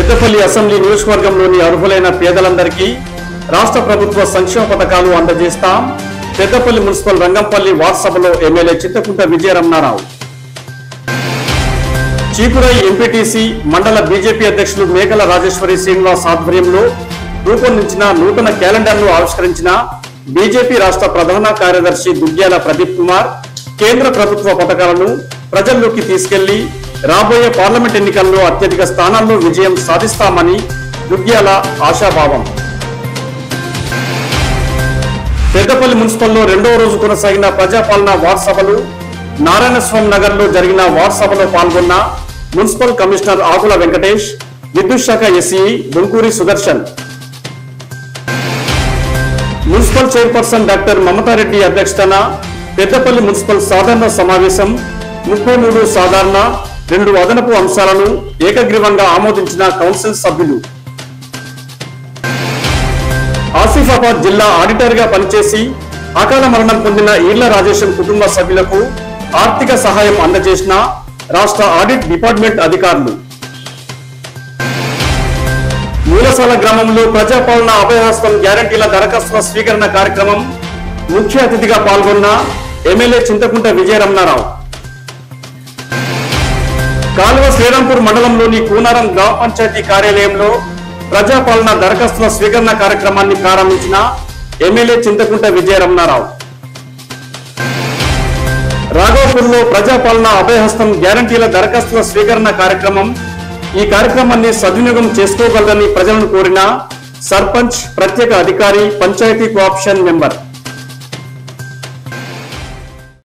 Peddapalli assembly నియోజకవర్గంలోని అర్హులైన పేదలందరికీ రాష్ట్ర ప్రభుత్వ సంక్షేమ పథకాలు అందజేస్తాం. పెద్దపల్లి మున్సిపల్ రంగంపల్లి వార్డ్ సభలో ఎమ్మెల్యే చింతకుంట విజయరమణారావు. చీపురై ఎంపీటీసీ మండల బీజేపీ అధ్యక్షులు మేకల రాజేశ్వరి శ్రీనివాస్ ఆధ్వర్యంలో రూపొందించిన నూతన క్యాలెండర్ను ఆవిష్కరించిన బీజేపీ రాష్ట్ర ప్రధాన కార్యదర్శి దుగ్గ్యాల ప్రదీప్ కుమార్ కేంద్ర ప్రభుత్వ పథకాలను ప్రజల్లోకి తీసుకెళ్లి రాబోయే పార్లమెంట్ ఎన్నికల్లో అత్యధిక స్థానాల్లో విజయం సాధిస్తామని దుగ్గ్యాల ఆశాభావం. పెద్దపల్లి మున్సిపల్లో రెండవ రోజు కొనసాగిన ప్రజాపాలన వార్డ్ సభలు నారాయణస్వామి నగర్ లో జరిగిన వార్డ్ సభలో పాల్గొన్న మున్సిపల్ కమిషనర్ ఆకుల వెంకటేష్, విద్యుత్ శాఖ SE Bonkuri Sudarshan, municipal chairperson doctor Mamata Reddy అధ్యక్షతన పెద్దపల్లి మున్సిపల్ సాధారణ సమావేశం 33 సాధారణ 2 అదనపు అంశాలను ఏకగ్రీవంగా ఆమోదించిన కౌన్సిల్ సభ్యులు. ఆసిఫాబాద్ జిల్లా ఆడిటర్ గా పనిచేసి అకాల మరణం పొందిన ఈర్ల రాజేశం కుటుంబ సభ్యులకు ఆర్థిక సహాయం అందజేసిన రాష్ట్ర ఆడిట్ డిపార్ట్మెంట్ అధికారులు. మూలసాల గ్రామంలో ప్రజాపాలన అభయహస్తం గ్యారంటీల దరఖాస్తుల స్వీకరణ కార్యక్రమం ముఖ్య అతిథిగా పాల్గొన్న ఎమ్మెల్యే చింతకుంట విజయరమణారావు. కాలువ శ్రీరాంపూర్ మండలంలోని కూనారం గ్రామ పంచాయతీ కార్యాలయంలో ప్రజాపాలన దరఖాస్తుల స్వీకరణ కార్యక్రమాన్ని ప్రారంభించిన ఎమ్మెల్యే చింతకుంట విజయరమణారావు. రాఘవపూర్లో ప్రజాపాలన అభయహస్తం గ్యారంటీల దరఖాస్తుల స్వీకరణ కార్యక్రమం. ఈ కార్యక్రమాన్ని సద్వినియోగం చేసుకోగలరని ప్రజలను కోరిన సర్పంచ్, ప్రత్యేక అధికారి, పంచాయతీ కోఆప్షన్ మెంబర్.